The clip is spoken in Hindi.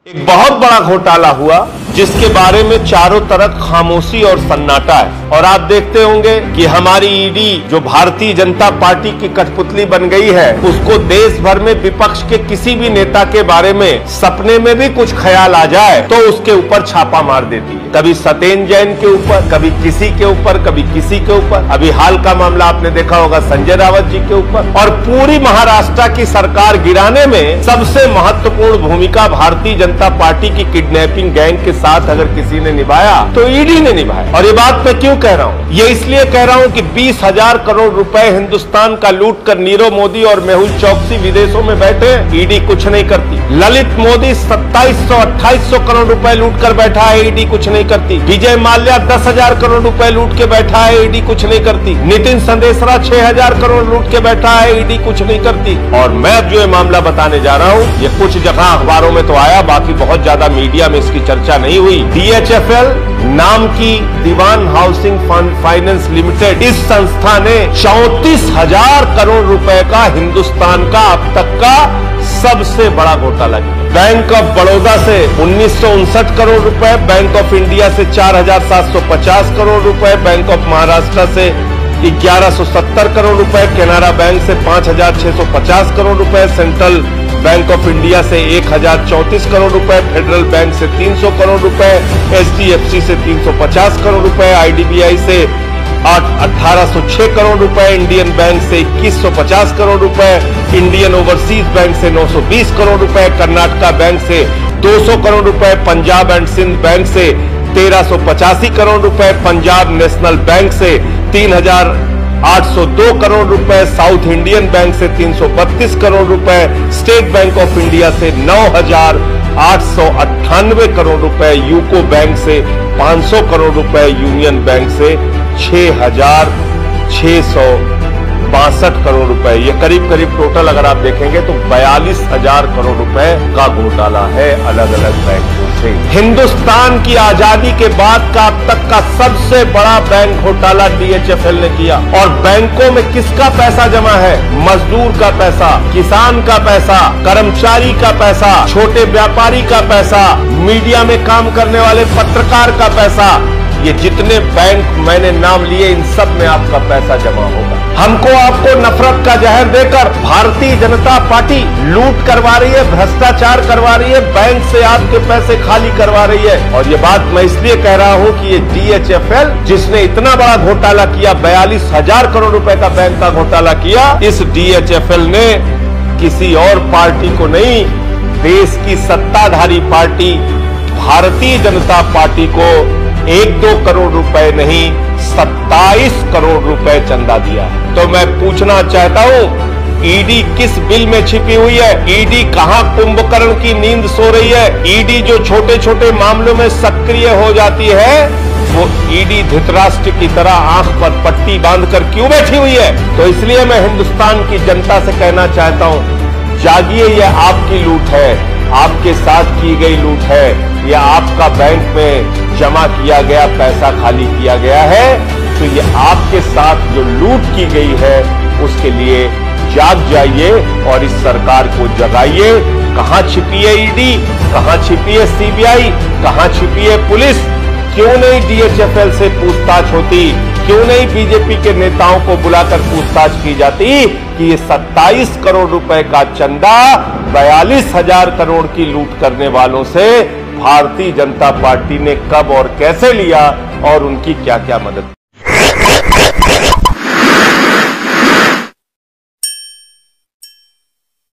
एक बहुत बड़ा घोटाला हुआ जिसके बारे में चारों तरफ खामोशी और सन्नाटा है। और आप देखते होंगे कि हमारी ईडी जो भारतीय जनता पार्टी की कठपुतली बन गई है, उसको देश भर में विपक्ष के किसी भी नेता के बारे में सपने में भी कुछ ख्याल आ जाए तो उसके ऊपर छापा मार देती है। कभी सत्येंद्र जैन के ऊपर, कभी किसी के ऊपर, कभी किसी के ऊपर। अभी हाल का मामला आपने देखा होगा संजय रावत जी के ऊपर। और पूरी महाराष्ट्र की सरकार गिराने में सबसे महत्वपूर्ण भूमिका भारतीय जनता पार्टी की किडनैपिंग गैंग के साथ अगर किसी ने निभाया तो ईडी ने निभाया। और ये बात मैं क्यों कह रहा हूं? ये इसलिए कह रहा हूं कि 20,000 करोड़ रुपए हिंदुस्तान का लूट कर नीरव मोदी और मेहुल चौकसी विदेशों में बैठे, ईडी कुछ नहीं करती। ललित मोदी 2700-2800 करोड़ रुपए लूट कर बैठा है, ईडी कुछ नहीं करती। विजय माल्या 10,000 करोड़ रुपए लूट के बैठा है, ईडी कुछ नहीं करती। नितिन संदेशरा 6,000 करोड़ लूट के बैठा है, ईडी कुछ नहीं करती। और मैं अब जो ये मामला बताने जा रहा हूं, ये कुछ जगह अखबारों में तो आया, बाकी बहुत ज्यादा मीडिया में इसकी चर्चा नहीं हुई। DHFL नाम की दीवान हाउसिंग फाइनेंस लिमिटेड, इस संस्था ने 34,000 करोड़ रुपए का हिंदुस्तान का अब तक का सबसे बड़ा घोटाला किया। बैंक ऑफ बड़ौदा से 1959 करोड़ रुपए, बैंक ऑफ इंडिया से 4,750 करोड़ रुपए, बैंक ऑफ महाराष्ट्र से 1,170 करोड़ रुपए, केनरा बैंक से 5,650 करोड़ रुपए, सेंट्रल बैंक ऑफ इंडिया से 1,034 करोड़ रुपए, फेडरल बैंक से 300 करोड़ रुपए, HDFC से 350 करोड़ रुपए, IDBI से 1,806 करोड़ रुपए, इंडियन बैंक से 2,150 करोड़ रुपए, इंडियन ओवरसीज बैंक से 920 करोड़ रुपए, कर्नाटका बैंक से 200 करोड़ रुपए, पंजाब एंड सिंध बैंक से 1,385 करोड़ रुपए, पंजाब नेशनल बैंक से 3,802 करोड़ रुपए, साउथ इंडियन बैंक से 332 करोड़ रुपए, स्टेट बैंक ऑफ इंडिया से 9,898 करोड़ रुपए, यूको बैंक से 500 करोड़ रुपए, यूनियन बैंक से 6,662 करोड़ रुपए। ये करीब करीब टोटल अगर आप देखेंगे तो 42,000 करोड़ रुपए का घोटाला है अलग अलग बैंकों से। हिंदुस्तान की आजादी के बाद का अब तक का सबसे बड़ा बैंक घोटाला DHFL ने किया। और बैंकों में किसका पैसा जमा है? मजदूर का पैसा, किसान का पैसा, कर्मचारी का पैसा, छोटे व्यापारी का पैसा, मीडिया में काम करने वाले पत्रकार का पैसा। ये जितने बैंक मैंने नाम लिए, इन सब में आपका पैसा जमा होगा। हमको आपको नफरत का जहर देकर भारतीय जनता पार्टी लूट करवा रही है, भ्रष्टाचार करवा रही है, बैंक से आपके पैसे खाली करवा रही है। और ये बात मैं इसलिए कह रहा हूं कि ये DHFL जिसने इतना बड़ा घोटाला किया, 42,000 करोड़ रुपए का बैंक का घोटाला किया, इस DHFL ने किसी और पार्टी को नहीं, देश की सत्ताधारी पार्टी भारतीय जनता पार्टी को 1-2 करोड़ रुपए नहीं, 27 करोड़ रुपए चंदा दिया। तो मैं पूछना चाहता हूं, ईडी किस बिल में छिपी हुई है? ईडी कहां कुंभकर्ण की नींद सो रही है? ईडी जो छोटे छोटे मामलों में सक्रिय हो जाती है, वो ईडी धृतराष्ट्र की तरह आंख पर पट्टी बांधकर क्यों बैठी हुई है? तो इसलिए मैं हिंदुस्तान की जनता से कहना चाहता हूं, जागिए, यह आपकी लूट है, आपके साथ की गई लूट है, या आपका बैंक में जमा किया गया पैसा खाली किया गया है। तो ये आपके साथ जो लूट की गई है उसके लिए जाग जाइए और इस सरकार को जगाइए। कहां छिपी है ईडी? कहां छिपी है CBI? कहां छिपी है पुलिस? क्यों नहीं DHFL से पूछताछ होती? क्यों नहीं बीजेपी के नेताओं को बुलाकर पूछताछ की जाती कि ये 27 करोड़ रुपए का चंदा 42,000 करोड़ की लूट करने वालों से भारतीय जनता पार्टी ने कब और कैसे लिया और उनकी क्या क्या मदद